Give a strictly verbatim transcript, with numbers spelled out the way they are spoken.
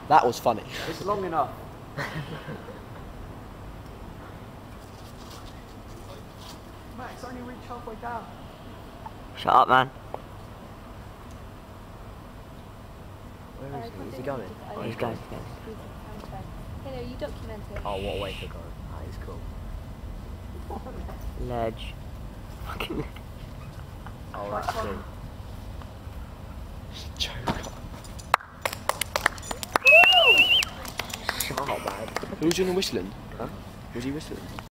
That was funny. It's long enough. Max, only reach halfway down. Shut up, man. Where Uh, is he? Is he going? Oh, he's going, he's going. Hello, you document it. Oh, what a way to go. That is cool. Ledge. Fucking ledge. Oh, that's cool. Joke. Not bad. Who was doing the whistling? Huh? Was he whistling?